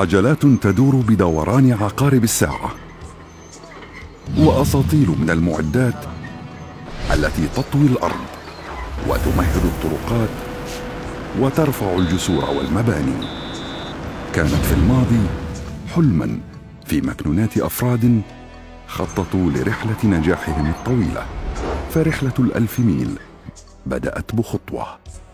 عجلات تدور بدوران عقارب الساعة، وأساطيل من المعدات التي تطوي الأرض وتمهد الطرقات وترفع الجسور والمباني. كانت في الماضي حلما في مكنونات أفراد خططوا لرحلة نجاحهم الطويلة، فرحلة ال1000 ميل بدأت بخطوة.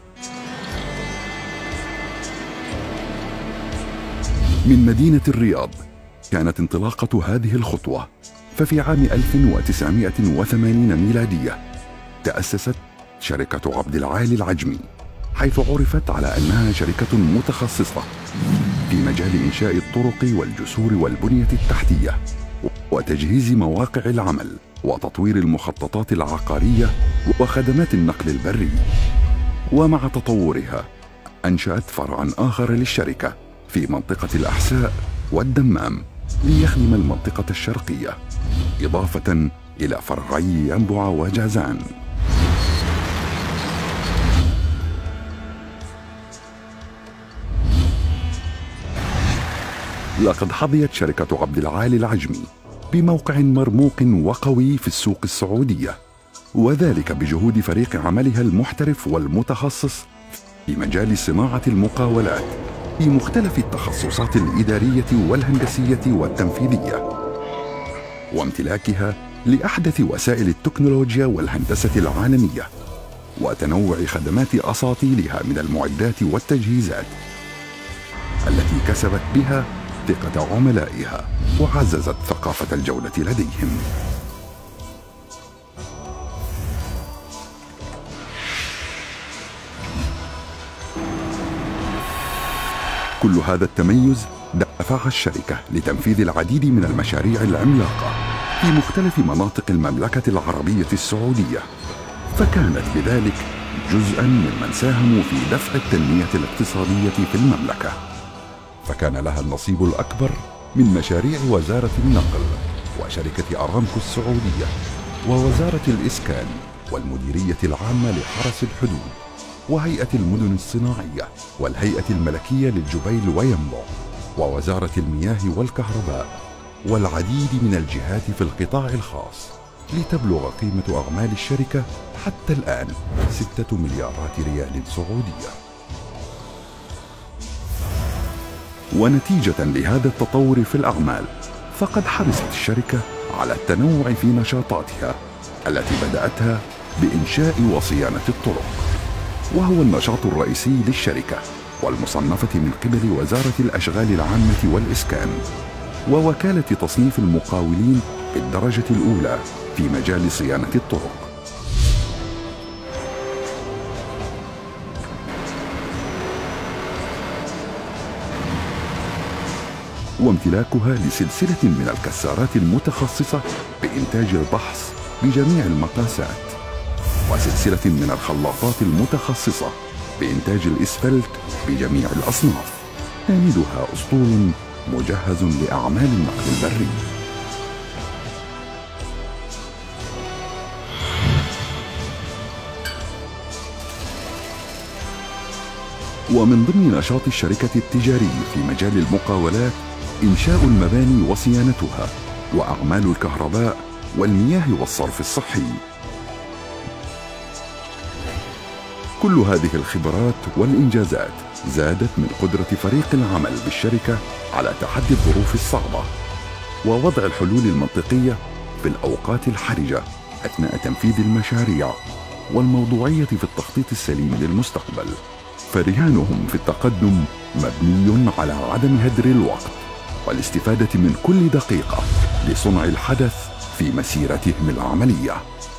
من مدينة الرياض كانت انطلاقة هذه الخطوة، ففي عام 1980 ميلادية تأسست شركة عبد العالي العجمي، حيث عرفت على أنها شركة متخصصة في مجال إنشاء الطرق والجسور والبنية التحتية وتجهيز مواقع العمل وتطوير المخططات العقارية وخدمات النقل البري. ومع تطورها أنشأت فرعا آخر للشركة في منطقة الأحساء والدمام ليخدم المنطقة الشرقية، إضافة إلى فرعي ينبع وجازان. لقد حظيت شركة عبد العالي العجمي بموقع مرموق وقوي في السوق السعودية، وذلك بجهود فريق عملها المحترف والمتخصص في مجال صناعة المقاولات في مختلف التخصصات الإدارية والهندسية والتنفيذية، وامتلاكها لأحدث وسائل التكنولوجيا والهندسة العالمية، وتنوع خدمات أساطيلها من المعدات والتجهيزات التي كسبت بها ثقة عملائها وعززت ثقافة الجودة لديهم. كل هذا التميز دفع الشركة لتنفيذ العديد من المشاريع العملاقة في مختلف مناطق المملكة العربية السعودية، فكانت بذلك جزءاً ممن ساهموا في دفع التنمية الاقتصادية في المملكة. فكان لها النصيب الأكبر من مشاريع وزارة النقل وشركة أرامكو السعودية ووزارة الإسكان والمديرية العامة لحرس الحدود وهيئة المدن الصناعية والهيئة الملكية للجبيل وينبع ووزارة المياه والكهرباء والعديد من الجهات في القطاع الخاص، لتبلغ قيمة أعمال الشركة حتى الآن 6 مليارات ريال سعودية. ونتيجة لهذا التطور في الأعمال، فقد حرصت الشركة على التنوع في نشاطاتها التي بدأتها بإنشاء وصيانة الطرق، وهو النشاط الرئيسي للشركة والمصنفة من قبل وزارة الأشغال العامة والإسكان ووكالة تصنيف المقاولين بالدرجة الأولى في مجال صيانة الطرق. وامتلاكها لسلسلة من الكسارات المتخصصة بإنتاج البحص بجميع المقاسات، وسلسلة من الخلاطات المتخصصة بإنتاج الإسفلت بجميع الأصناف، هامدها أسطول مجهز لأعمال النقل البري. ومن ضمن نشاط الشركة التجاري في مجال المقاولات إنشاء المباني وصيانتها وأعمال الكهرباء والمياه والصرف الصحي. كل هذه الخبرات والإنجازات زادت من قدرة فريق العمل بالشركة على تحدي الظروف الصعبة ووضع الحلول المنطقية في الأوقات الحرجة أثناء تنفيذ المشاريع، والموضوعية في التخطيط السليم للمستقبل، فرهانهم في التقدم مبني على عدم هدر الوقت والاستفادة من كل دقيقة لصنع الحدث في مسيرتهم العملية.